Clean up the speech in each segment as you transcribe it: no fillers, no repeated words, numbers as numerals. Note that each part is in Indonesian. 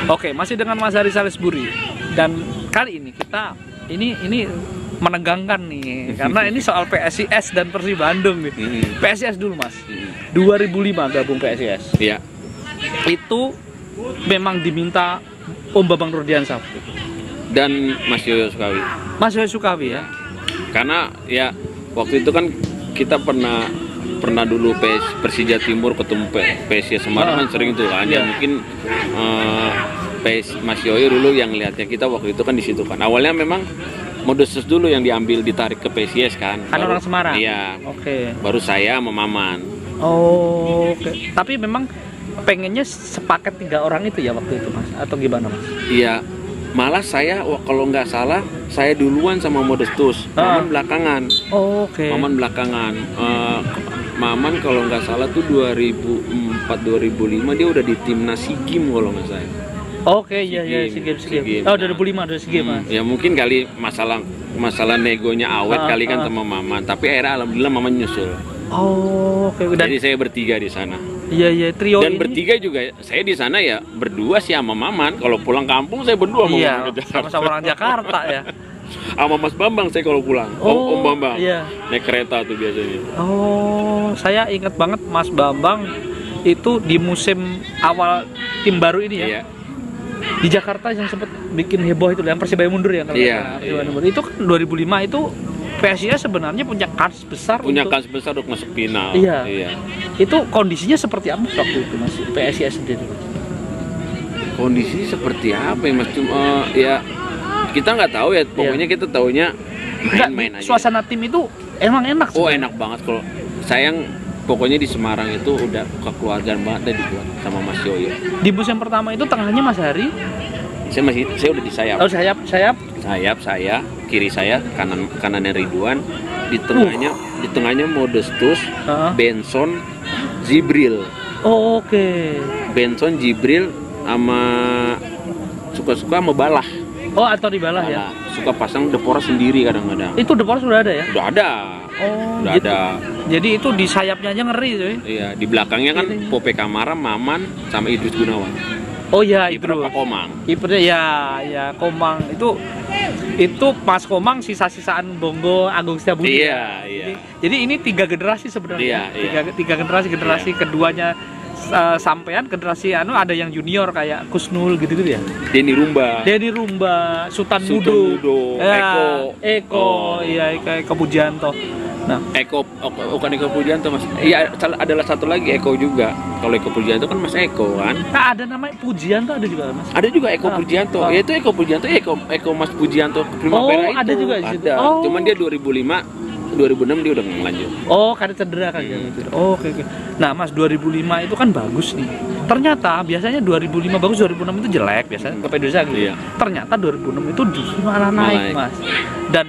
Oke, masih dengan Mas Haris Salisbury. Dan kali ini kita ini menegangkan nih karena ini soal PSIS dan Persib Bandung nih. PSIS dulu, Mas. 2005 gabung PSIS. Iya. Itu memang diminta Om Bambang Nurdiansyah Dan Mas Yoyo Sukawi. Mas Yoyo Sukawi ya. Karena ya waktu itu kan kita pernah dulu Persija Timur ketemu PSIS Semarang kan sering tuh kan. Ya mungkin Mas Yoyo dulu yang lihatnya kita waktu itu kan di situ kan. Awalnya memang Modestus dulu yang ditarik ke PSIS kan. Kan orang Semarang. Iya. Oke. Baru saya sama Maman. Oh, oke. Tapi memang pengennya sepaket 3 orang itu ya waktu itu, Mas, atau gimana, Mas? Iya. Malah saya kalau nggak salah saya duluan sama Modestus. Maman belakangan. Oh, oke. Maman belakangan. Maman kalau nggak salah tuh 2004-2005 dia udah di timnas SEA Games kalau nggak salah. Oke, iya SEA Games. Oh, 2005 ada SEA Games, Mas. Ya mungkin kali masalah negonya awet kali kan sama Maman, tapi akhirnya alhamdulillah Maman nyusul. Oh, oke. Jadi saya bertiga di sana. Iya, trio dan ini. Bertiga juga saya di sana ya berdua sih sama Maman. Kalau pulang kampung saya berdua sama orang Jakarta ya. Sama Mas Bambang saya kalau pulang. Om Bambang. Iya. Naik kereta tuh biasanya. Oh, saya ingat banget Mas Bambang itu di musim awal tim baru ini ya. Iya. Di Jakarta yang sempat bikin heboh itu yang Persibaya mundur ya kalau itu kan 2005 itu PSIS sebenarnya punya kans besar untuk masuk final. Iya. Itu kondisinya seperti apa waktu itu, Mas? PSIS sendiri. Kondisi seperti apa ya, Mas? Cuma ya kita nggak tahu ya. Pokoknya kita taunya main-main aja. Suasana tim itu emang enak. Oh, enak banget kalau sayang. Pokoknya di Semarang itu udah kekeluargaan banget deh dibuat sama Mas Yoyo. Di musim pertama itu tengahnya Mas Hari. Saya udah di sayap. Oh, sayap. Sayap saya, kiri saya, kanannya Ridwan, di tengahnya Modestus, Benson, Jibril. Oh, oke. Benson, Jibril sama suka-suka sama Balah. Oh, atau di Balah ya. Suka pasang Depora sendiri kadang-kadang. Itu Depora sudah ada ya? Udah ada. Oh, udah gitu. ada. Jadi itu di sayapnya aja ngeri tuh. Iya, di belakangnya kan Pope Kamara, Maman sama Idris Gunawan. Oh iya, itu Pak Komang. Kipernya ya Komang itu Mas Komang sisa-sisaan Bongo Agung Setiabudi. Iya. Jadi ini 3 generasi sebenarnya. Tiga generasi keduanya sampean generasi ada yang junior kayak Kusnul gitu ya. Denny Rumba, Sultan Mudo, Eko, Eko Pujianto. Nah, bukan Eko Pujianto, Mas. Iya, adalah satu lagi Eko juga. Kalau Eko Pujianto kan Mas Eko kan. Nah, ada namanya Pujianto ada juga, Mas. Ada juga Eko Pujianto. Ya itu Eko Pujianto, Eko Mas Pujianto Primavera itu. Ada juga di situ. Cuman dia 2006 dia udah ngelanjut. Oh, karena cedera kan gitu. Oh, oke. Nah, Mas 2005 itu kan bagus nih. Ternyata biasanya 2005 bagus, 2006 itu jelek biasanya ke Indonesia gitu. Iya. Ternyata 2006 itu justru malah naik, Mas. Dan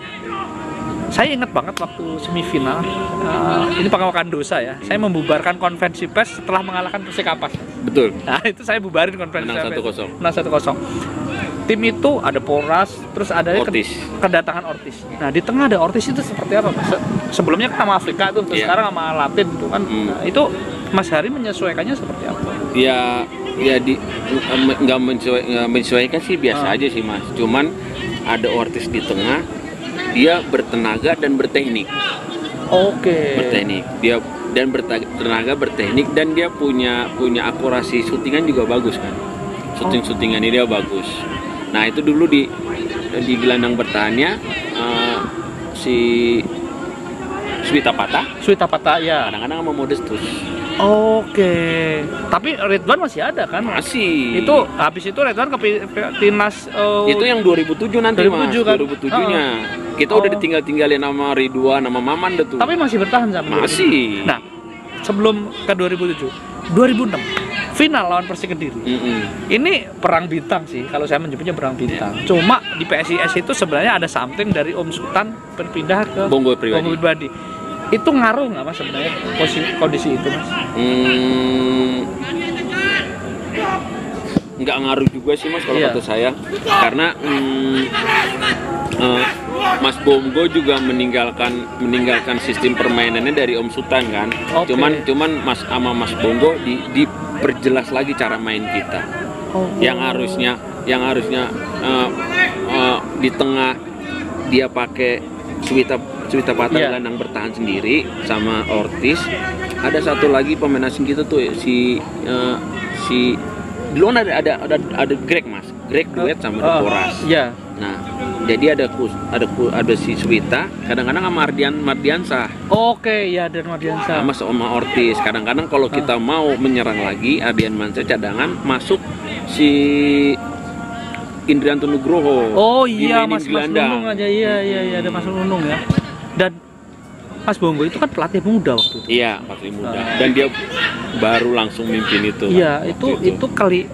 saya ingat banget waktu semifinal ini Pangawakan Dosa ya. Saya membubarkan konvensi pers setelah mengalahkan Persikapas. Betul. Nah, itu saya bubarin konvensi pers. Menang 1-0. Tim itu ada Poras, terus ada kedatangan Ortiz. Nah, di tengah ada Ortiz itu seperti apa, Mas? Sebelumnya kan sama Afrika tuh, terus sekarang sama Latin tuh kan. Nah, itu Mas Hari menyesuaikannya seperti apa? Ya nggak menyesuaikan sih biasa aja sih, Mas. Cuman ada Ortiz di tengah, dia bertenaga dan berteknik. Oke. Berteknik. Dia dan bertenaga, berteknik, dan dia punya akurasi syutingan juga bagus kan. Syutingannya dia bagus. Nah, itu dulu di gelandang bertahannya si Swita Patah ya. Kadang-kadang sama Modestus. Oke. Tapi Ridwan masih ada kan? Masih. Itu habis itu Ridwan ke timnas itu yang 2007 nanti 2007 Mas. Kan? 2007-nya. Kita udah ditinggal-tinggalin sama Ridwan sama Maman deh tuh. Tapi masih bertahan sampai masih. 2007. Nah, sebelum ke 2007, 2006 final lawan Persik Kediri. Ini perang bintang sih, kalau saya menyebutnya perang bintang. Cuma di PSIS itu sebenarnya ada something dari Om Sultan berpindah ke Bongo Pribadi. Itu ngaruh nggak, Mas, sebenarnya kondisi itu, Mas? Nggak ngaruh juga sih, Mas, kalau kata saya. Karena Mas Bongo juga meninggalkan sistem permainannya dari Om Sultan kan. Cuman Mas Bongo diperjelas lagi cara main kita. Yang harusnya di tengah dia pakai Suwita Patra gelandang bertahan sendiri sama Ortiz. Ada satu lagi pemain asing kita tuh si dulu ada Greg Mas. Greg duet sama Deporas. Iya. Nah, jadi ada si Suwita, kadang-kadang sama Mardiansah. Oke, ya, dan Mardiansah. Sama Ortiz. Kadang-kadang kalau kita mau menyerang lagi, Ardian Mansyah cadangan, masuk si Indrianto Nugroho. Oh iya, Mas Nunung aja. Iya, ada Mas Nunung ya. Dan Mas Bongo itu kan pelatih muda waktu itu. Iya, pelatih muda. Dan dia baru langsung mimpin itu. Iya, itu kali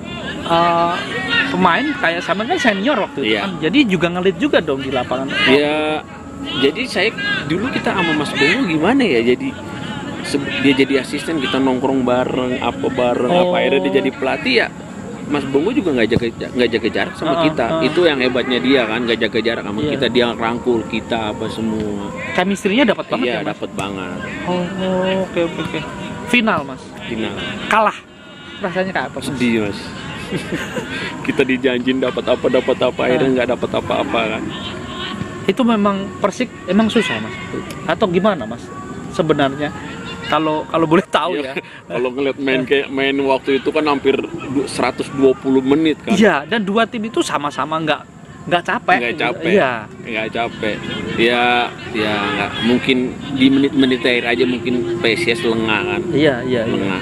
pemain kayak sama kan senior waktu itu kan. Jadi juga ngelit juga dong di lapangan. Iya. Jadi dulu kita sama Mas Bongo gimana ya? Jadi dia jadi asisten, kita nongkrong bareng, akhirnya dia jadi pelatih ya. Mas Bongo juga nggak jaga jarak sama kita. Itu yang hebatnya dia kan, nggak jaga jarak sama kita. Dia rangkul kita apa semua. Chemistry-nya dapat banget ya, Mas? Dapat banget. Oke. Final, Mas. Final. Kalah. Rasanya kayak apa, Mas? Sedih, Mas. Kita dijanjin dapat apa, akhirnya nggak dapat apa-apa kan. Itu memang Persik emang susah, Mas? Atau gimana, Mas? Sebenarnya kalau boleh tahu ya. Kalau ngeliat main waktu itu kan hampir 120 menit kan. Iya, dan dua tim itu sama-sama nggak capek. Iya. Nggak capek. Ya nggak mungkin di menit-menit akhir aja mungkin PSIS lengah kan. Iya. Lengah.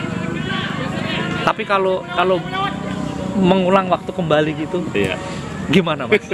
Tapi kalau mengulang waktu kembali gitu. Iya. Gimana, Mas?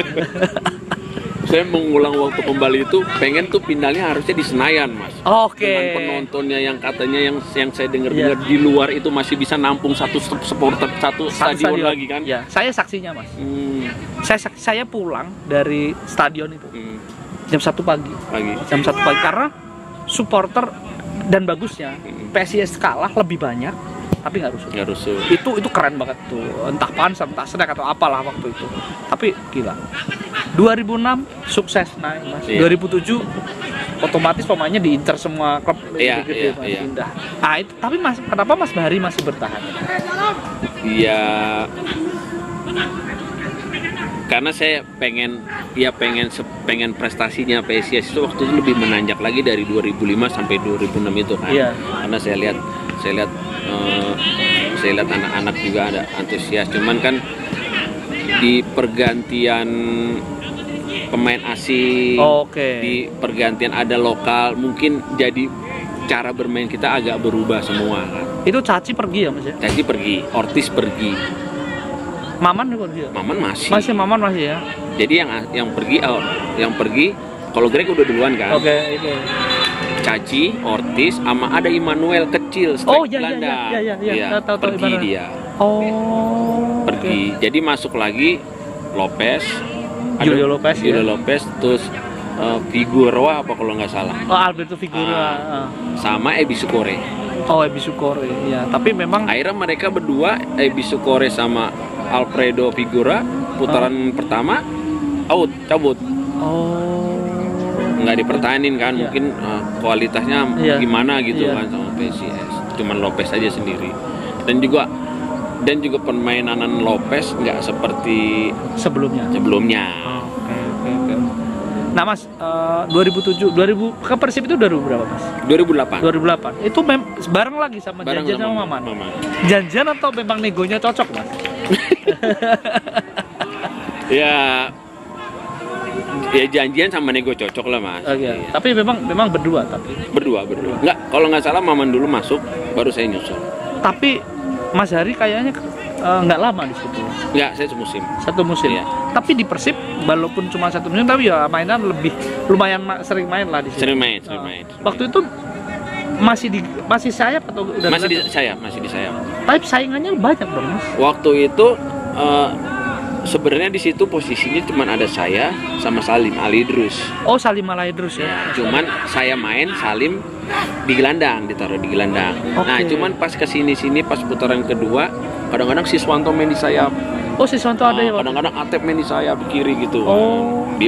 Saya mengulang waktu kembali itu pengen tuh finalnya harusnya di Senayan, Mas. Oke. Dengan penontonnya yang katanya yang saya dengar di luar itu masih bisa nampung satu supporter satu stadion lagi kan? Ya, saya saksinya, Mas. Saya pulang dari stadion itu jam 1 pagi. Jam 1 pagi karena supporter dan bagusnya PSIS kalah lebih banyak tapi nggak rusuh. Itu keren banget tuh. Entah Pansam, entah Snack atau apalah waktu itu. Tapi gila. 2006 sukses naik, Mas. 2007 otomatis pemainnya diincar semua klub gede pindah. Itu tapi Mas, kenapa Mas Bahari masih bertahan? Iya. Karena saya pengen prestasinya PSIS itu waktu itu lebih menanjak lagi dari 2005 sampai 2006 itu kan. Karena saya lihat anak-anak juga ada antusias, cuman kan di pergantian pemain asing, di pergantian ada lokal, mungkin jadi cara bermain kita agak berubah semua kan. Itu Caci pergi ya, Mas ya? Caci pergi, Ortiz pergi. Maman juga pergi? Maman masih. Maman masih ya. Jadi yang pergi kalau Greg udah duluan kan. Oke. Caci, Ortiz, sama ada Immanuel kecil, gelandang. Iya. Pergi dia. Pergi. Jadi masuk lagi Lopez, Julio Lopez, terus Figueroa apa kalau nggak salah. Alberto Figueroa. Sama Ebi Sukore. Ebi Sukore, ya. Tapi memang akhirnya mereka berdua, Ebi Sukore sama Alfredo Figueroa, putaran pertama cabut. Nggak dipertahanin kan, mungkin kualitasnya gimana gitu kan sama PSIS. Cuman Lopez aja sendiri. Dan juga permainan Lopez nggak seperti sebelumnya. Oke. Nah, Mas, 2007 ke Persib itu 2000 berapa, Mas? 2008. Itu bareng lagi sama Janjian sama Maman. Janjian atau memang negonya cocok, Mas? Ya janjian sama nego cocok lah, Mas. Iya. Tapi memang berdua. Enggak, kalau nggak salah Maman dulu masuk, baru saya nyusul. Tapi Mas Hari kayaknya nggak lama di situ. Enggak, saya semusim. Satu musim. Iya. Tapi di Persib walaupun cuma satu musim, tapi ya mainan lumayan sering main lah di situ. Sering main. Waktu itu masih sayap atau udah masih di sayap. Tapi saingannya banyak dong, Mas. Waktu itu sebenarnya di situ posisinya cuma ada saya sama Salim Alidrus. Salim Alidrus ya. Cuman saya main, Salim ditaruh di gelandang. Nah, cuman pas kesini pas putaran kedua, kadang-kadang Siswanto main di sayap. Siswanto ada ya. Kadang-kadang Atep main di sayap kiri gitu.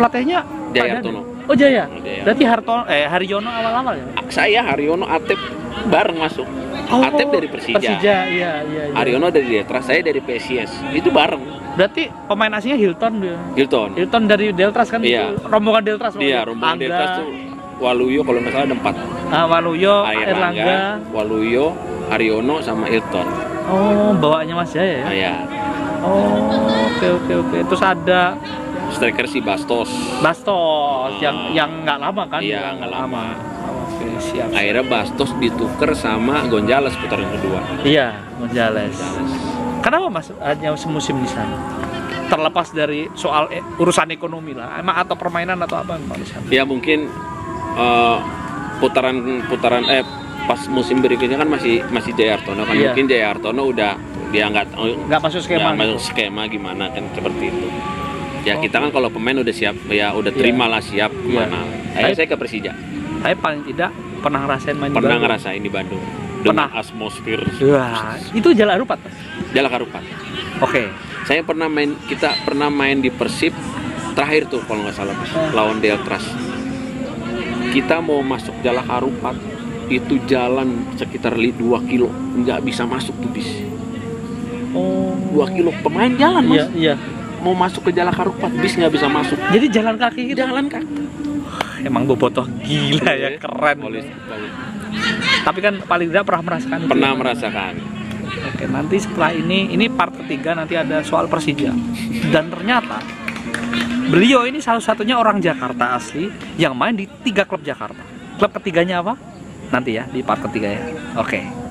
Pelatihnya Jaya Hartono. Jaya. Berarti Haryono awal-awal ya? Saya Haryono, Atep bareng masuk. Atep dari Persija. Iya. Aryono dari Deltras, saya dari PSIS. Itu bareng. Berarti pemain asingnya Hilton dia. Hilton Dari Deltras kan? Iya. Itu rombongan Deltras. Iya, rombongan Deltras tuh Waluyo kalau nggak salah ada 4. Waluyo, Erlangga, Waluyo, Aryono sama Hilton. Oh, bawaannya Mas Jaya ya? Iya. Oh, oke. Terus ada Striker si Bastos. yang nggak lama kan? Iya, nggak lama. Oke, siap. Akhirnya Bastos ditukar sama Gonzales putaran kedua. Iya, Gonzales. Kenapa Mas hanya semusim di sana? Terlepas dari soal urusan ekonomi lah, emang atau permainan atau apa Pak di sana? Ya mungkin putaran pas musim berikutnya kan masih Jaya Hartono kan. Iya. Mungkin Jaya Hartono udah dia nggak masuk skema. Skema gimana kan seperti itu. Ya kita kan kalau pemain udah siap, ya udah terimalah siap kemana. Akhirnya saya ke Persija. Saya paling tidak pernah ngerasain main Pernah di Bandung. ngerasain di Bandung. Dengan atmosfer. Wah, itu Jalan Harupat. Jalak Harupat. Oke. Kita pernah main di Persib terakhir tuh kalau nggak salah lawan Deltras. Kita mau masuk Jalak Harupat itu jalan sekitar 2 kilo, nggak bisa masuk tuh bis. Oh. 2 kilo pemain jalan Mas. Iya. Mau masuk ke Jalak Harupat bis nggak bisa masuk. Jadi jalan kaki gitu. Jalan kaki. Emang bobotoh gila ya, keren. Tapi kan paling tidak pernah merasakan itu. Pernah merasakan. Oke, nanti setelah ini part ketiga nanti ada soal Persija. Dan ternyata beliau ini salah satunya orang Jakarta asli yang main di 3 klub Jakarta. Klub ketiganya apa? Nanti ya di part ketiga ya. Oke.